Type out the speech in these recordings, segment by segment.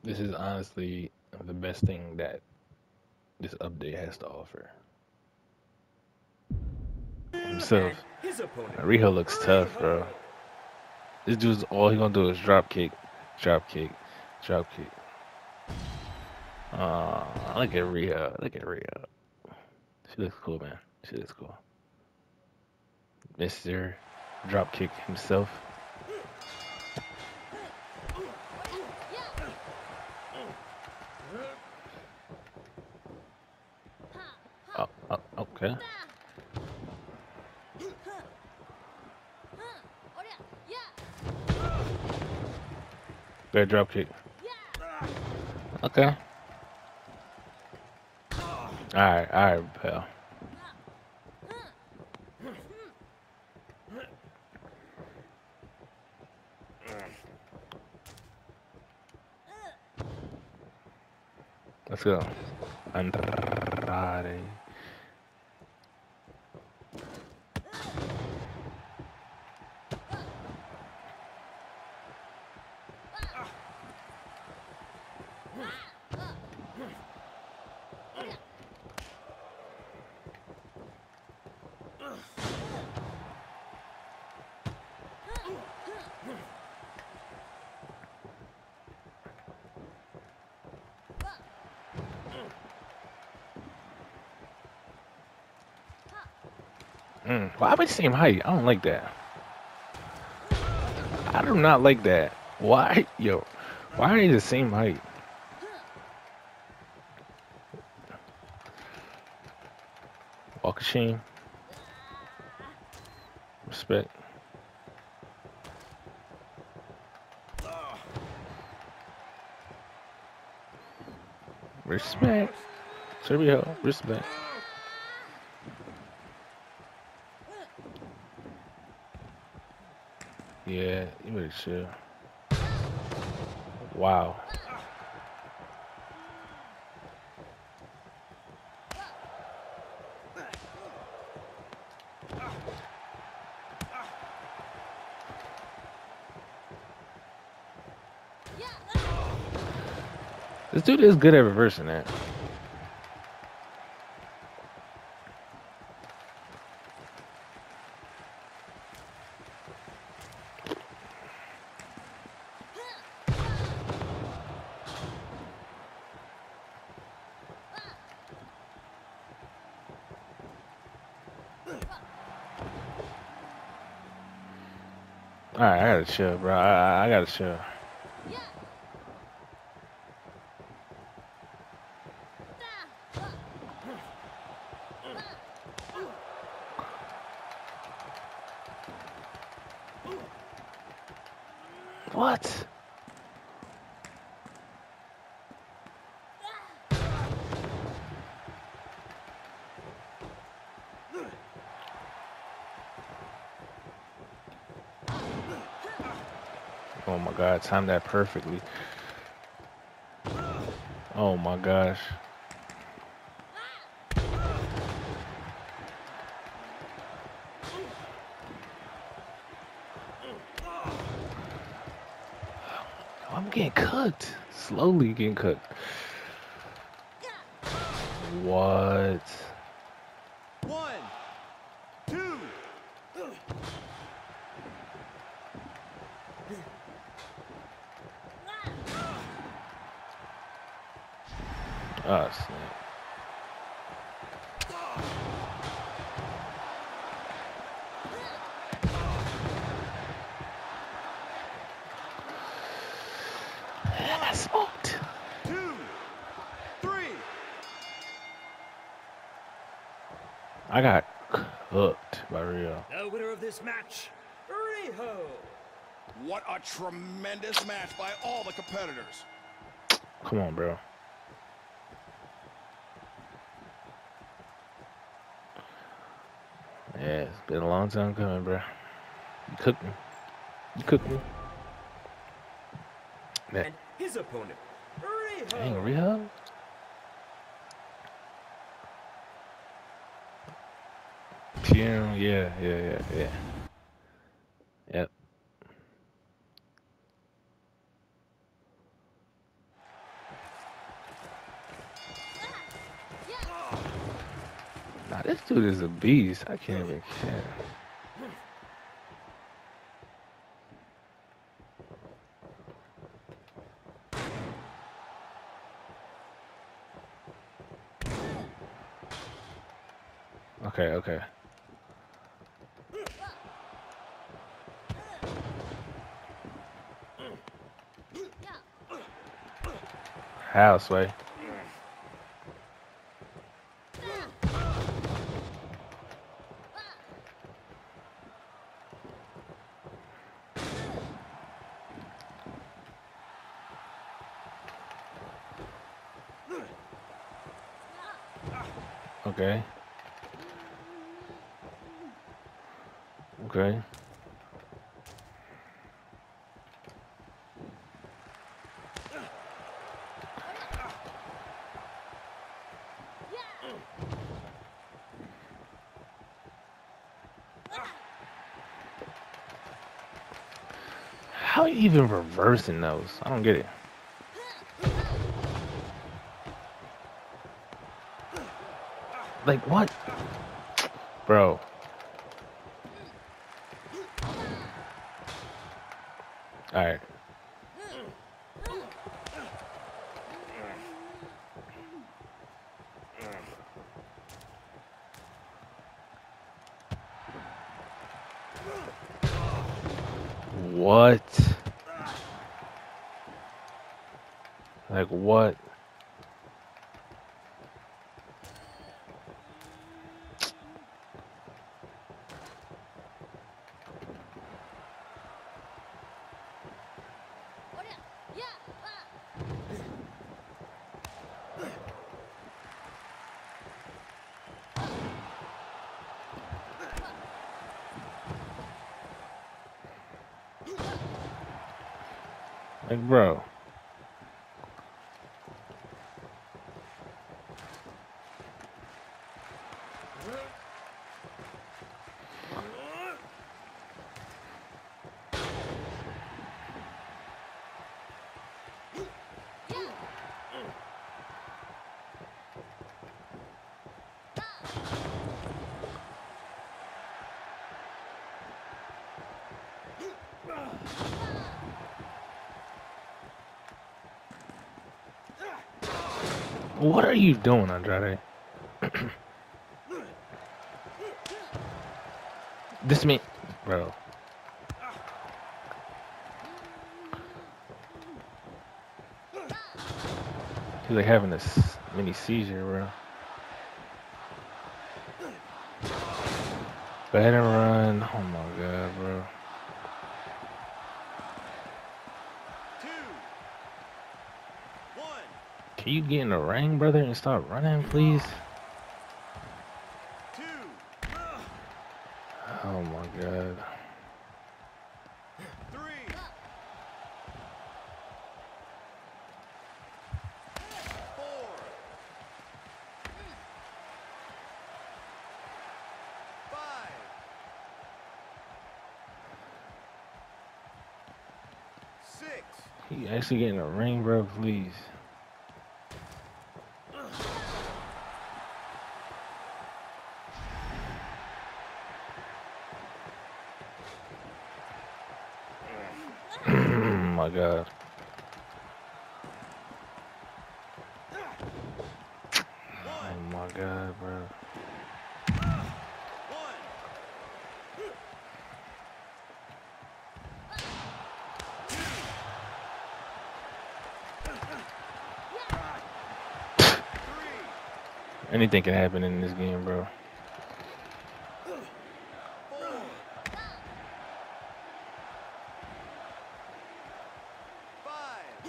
This is honestly the best thing that this update has to offer. And Himself. his opponent, Riho looks tough, Riho. bro. This dude's all he gonna do is drop kick, drop kick, drop kick. Look at Riho. Look at Riho. She looks cool, man. She looks cool. Mr. Dropkick himself. Oh, okay. Bear dropkick. Okay. Alright, pal. Let's go. Andrade. Why are we the same height? I don't like that. I do not like that. Why? Yo. Why are they the same height? Walk of shame. Respect. Respect. Serbia, respect. Yeah, you better chill. Wow. This dude is good at reversing that. Alright, I gotta chill, bro. I gotta chill. What? Oh my god, timed that perfectly. Oh my gosh. I'm getting cooked. Slowly getting cooked. What? One, two. Oh, snap. I got One, smoked. two, three. I got cooked by Rio. The winner of this match, Riho. What a tremendous match by all the competitors. Come on, bro. Yeah, it's been a long time coming, bro. You cooked me. You cooked me. Man, And his opponent, dang, Riho. Rio? Yeah. Yep. Nah, this dude is a beast. I can't even care. Okay, okay. Houseway. Okay. Okay. How are you even reversing those? I don't get it. Like, what? Bro. Alright. What? Like, what? Like, bro. What are you doing, Andrade? This me, bro. He's like having this mini seizure, bro. Better run. Oh my god, bro. 2, 1. Can you get in the ring, brother, and stop running, please? 2, Oh my god. 3, 4, 5, 6. Can you actually get in the ring, bro, please? Oh my god. Oh my god, bro. 1. Anything can happen in this game, bro. 4, 5,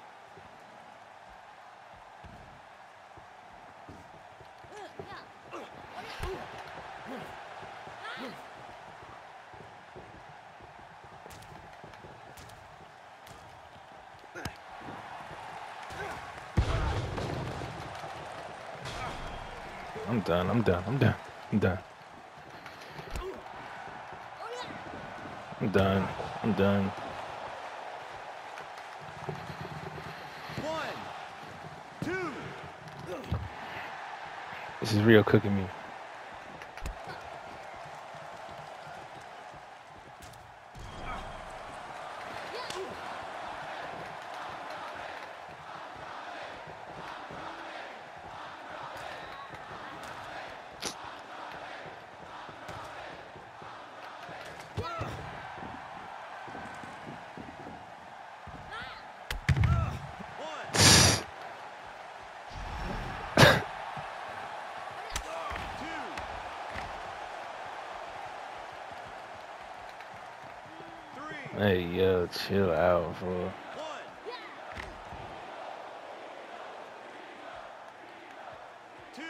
I'm done. I'm done. I'm done. I'm done. I'm done. I'm done. 1, 2. This is real cooking me. Hey, yo, chill out, fool. 1, 2,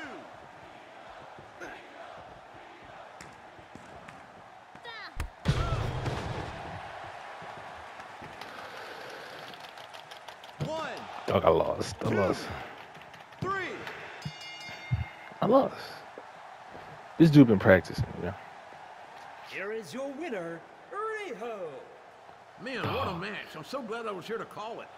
one, Dog, I lost. I 2, lost. 3. I lost. This dude been practicing, yeah. Here is your winner, Riho. Man, what a match. I'm so glad I was here to call it.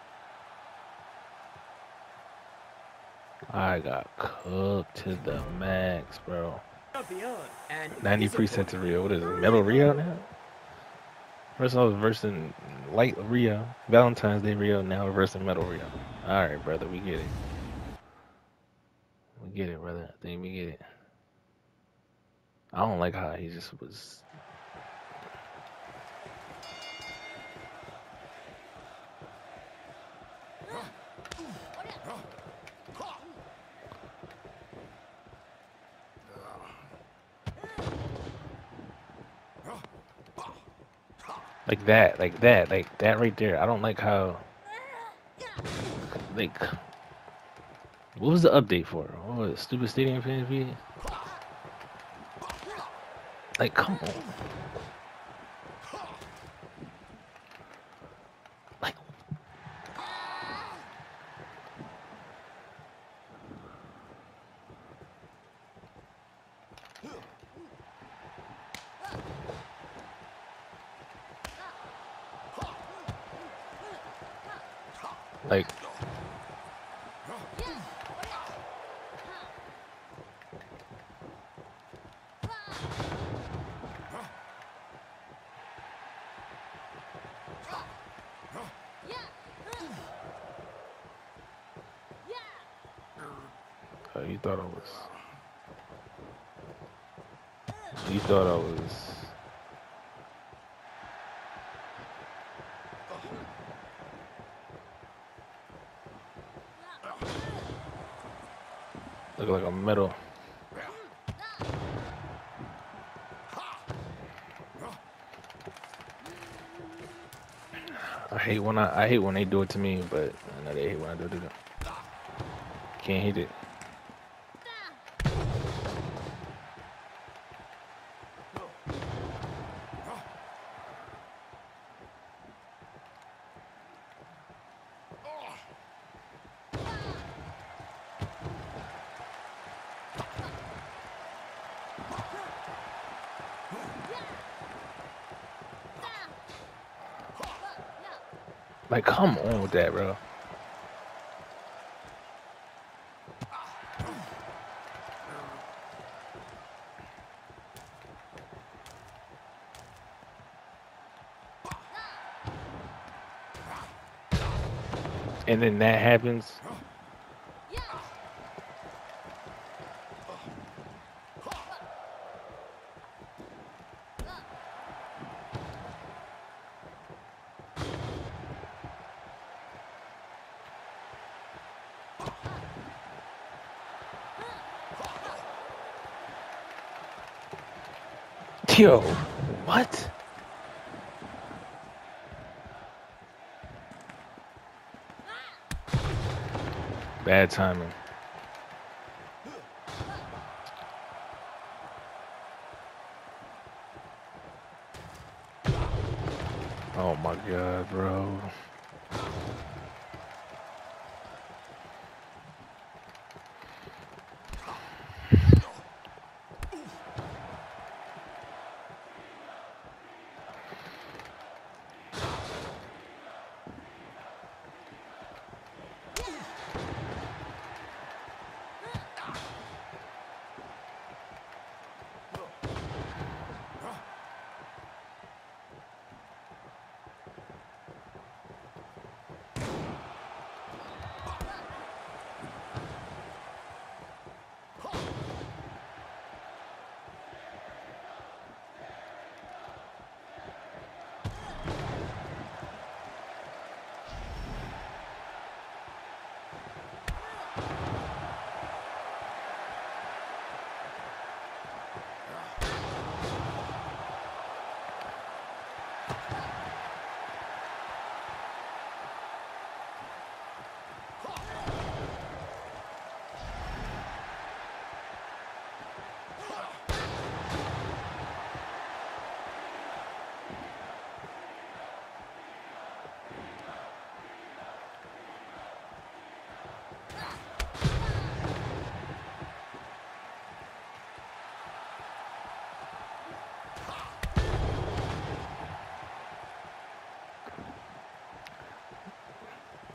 I got cooked to the max, bro. Champion and 90 presets of Rio. What is it? Metal Rio now? First I was versing Light Rio. Valentine's Day Rio. Now we're versing Metal Rio. Alright, brother. We get it. We get it, brother. I think we get it. I don't like how he just was. Like that right there. I don't like how, like, what was the update for? What was it, stupid stadium PNP? Like, come on. Like, like, you thought I was. You thought I was. Look like a metal. I hate when they do it to me, but I know they hate when I do it to them. Can't hit it. Like, come on with that, bro. And then that happens. Yo, what? Bad timing. Oh my god, bro.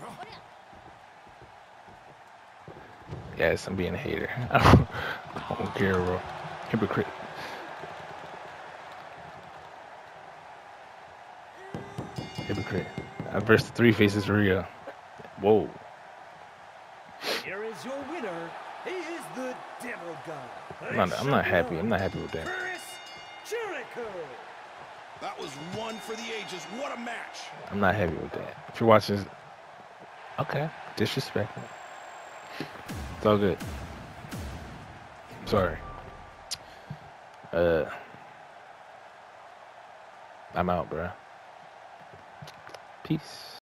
Yes, I'm being a hater. I don't care, bro. Hypocrite. Hypocrite. I versed 3 faces for Rio. Whoa. Here is your winner. He is the Demo God. I'm not happy. I'm not happy with that. Chris Jericho. That was one for the ages. What a match. I'm not happy with that. If you're watching this, okay, disrespectful. It's all good. Sorry. I'm out, bro. Peace.